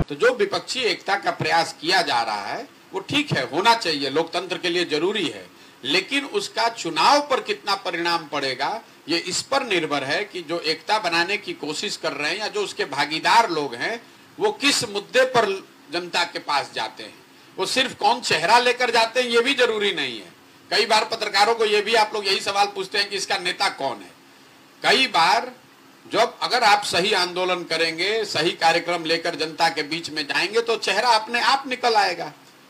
तो जो विपक्षी एकता का प्रयास किया जा रहा है वो ठीक है, होना चाहिए, लोकतंत्र के लिए जरूरी है, लेकिन उसका चुनाव पर कितना परिणाम पड़ेगा ये इस पर निर्भर है कि जो एकता बनाने की कोशिश कर रहे हैं या जो उसके भागीदार लोग हैं वो किस मुद्दे पर जनता के पास जाते हैं। वो सिर्फ कौन चेहरा लेकर जाते हैं ये भी जरूरी नहीं है। कई बार पत्रकारों को ये भी आप लोग यही सवाल पूछते हैं कि इसका नेता कौन है। कई बार जब अगर आप सही आंदोलन करेंगे, सही कार्यक्रम लेकर जनता के बीच में जाएंगे तो चेहरा अपने आप निकल आएगा।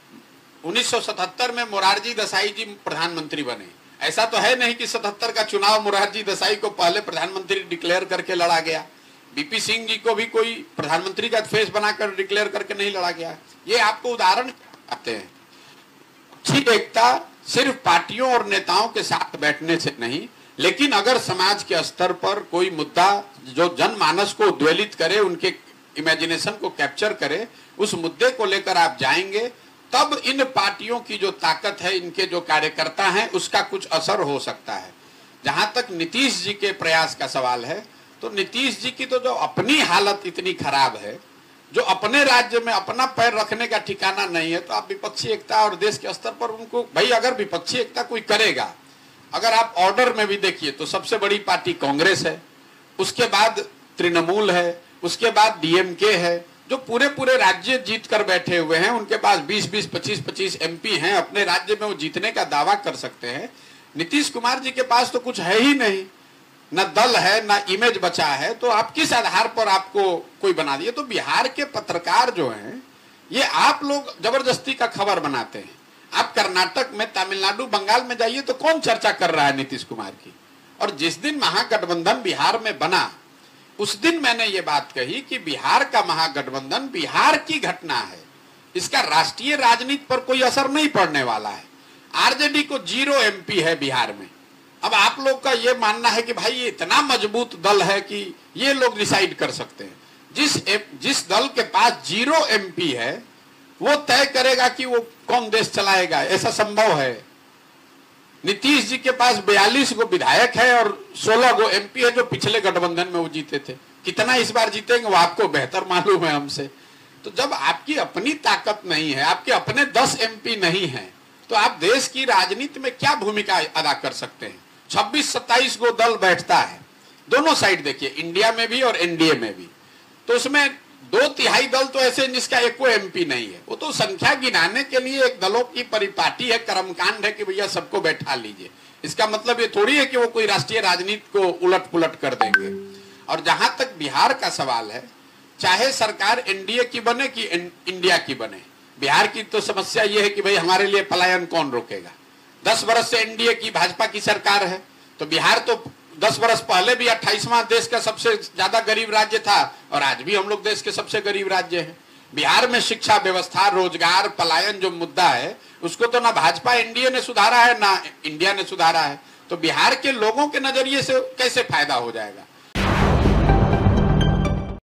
1977 में मोरारजी देसाई जी प्रधानमंत्री बने। ऐसा तो है नहीं कि 77 का चुनाव मोरारजी देसाई को पहले प्रधानमंत्री डिक्लेयर करके लड़ा गया। बीपी सिंह जी को भी कोई प्रधानमंत्री का फेस बनाकर डिक्लेयर करके नहीं लड़ा गया। ये आपको उदाहरण आते हैं। अच्छी एकता सिर्फ पार्टियों और नेताओं के साथ बैठने से नहीं, लेकिन अगर समाज के स्तर पर कोई मुद्दा जो जनमानस को उद्वेलित करे, उनके इमेजिनेशन को कैप्चर करे, उस मुद्दे को लेकर आप जाएंगे, तब इन पार्टियों की जो ताकत है, इनके जो कार्यकर्ता हैं, उसका कुछ असर हो सकता है। जहां तक नीतीश जी के प्रयास का सवाल है, तो नीतीश जी की तो जो अपनी हालत इतनी खराब है, जो अपने राज्य में अपना पैर रखने का ठिकाना नहीं है, तो आप विपक्षी एकता और देश के स्तर पर उनको, भाई अगर विपक्षी एकता कोई करेगा, अगर आप ऑर्डर में भी देखिए तो सबसे बड़ी पार्टी कांग्रेस है, उसके बाद तृणमूल है, उसके बाद डीएमके है, जो पूरे पूरे राज्य जीत कर बैठे हुए हैं। उनके पास 20-20, 25-25 एमपी हैं, अपने राज्य में वो जीतने का दावा कर सकते हैं। नीतीश कुमार जी के पास तो कुछ है ही नहीं, न दल है, न इमेज बचा है, तो आप किस आधार पर आपको कोई बना दिए। तो बिहार के पत्रकार जो हैं, ये आप लोग जबरदस्ती का खबर बनाते हैं। आप कर्नाटक में, तमिलनाडु, बंगाल में जाइए तो कौन चर्चा कर रहा है नीतीश कुमार की। और जिस दिन महागठबंधन बिहार में बना, उस दिन मैंने ये बात कही कि बिहार का महागठबंधन बिहार की घटना है, इसका राष्ट्रीय राजनीति पर कोई असर नहीं पड़ने वाला है। आरजेडी को 0 एमपी है बिहार में। अब आप लोग का ये मानना है कि भाई ये इतना मजबूत दल है कि ये लोग डिसाइड कर सकते हैं। जिस दल के पास 0 एमपी है वो तय करेगा कि वो कौन देश चलाएगा, ऐसा संभव है। नीतीश जी के पास 42 गो विधायक है और 16 गो एमपी है, जो पिछले गठबंधन में वो जीते थे। कितना इस बार जीतेंगे वो आपको बेहतर मालूम है हमसे। तो जब आपकी अपनी ताकत नहीं है, आपके अपने 10 एमपी नहीं है, तो आप देश की राजनीति में क्या भूमिका अदा कर सकते हैं। 26-27 गो दल बैठता है, दोनों साइड देखिए, इंडिया में भी और एनडीए में भी। तो उसमें 2/3 दल तो ऐसे जिसका एको एमपी नहीं है। वो तो संख्या गिनाने के लिए एक दलों की परिपाटी है, कर्मकांड है कि भैया सबको बैठा लीजिए। इसका मतलब ये थोड़ी है कि वो कोई राष्ट्रीय राजनीति को उलट पुलट कर देंगे। और जहां तक बिहार का सवाल है, चाहे सरकार एनडीए की बने कि इंडिया की बने, बिहार की तो समस्या ये है कि भाई हमारे लिए पलायन कौन रोकेगा। 10 वर्ष से एनडीए की, भाजपा की सरकार है, तो बिहार तो 10 वर्ष पहले भी 28वां देश का सबसे ज्यादा गरीब राज्य था और आज भी हम लोग देश के सबसे गरीब राज्य हैं। बिहार में शिक्षा व्यवस्था, रोजगार, पलायन जो मुद्दा है, उसको तो ना भाजपा एनडीए ने सुधारा है ना इंडिया ने सुधारा है। तो बिहार के लोगों के नजरिए से कैसे फायदा हो जाएगा।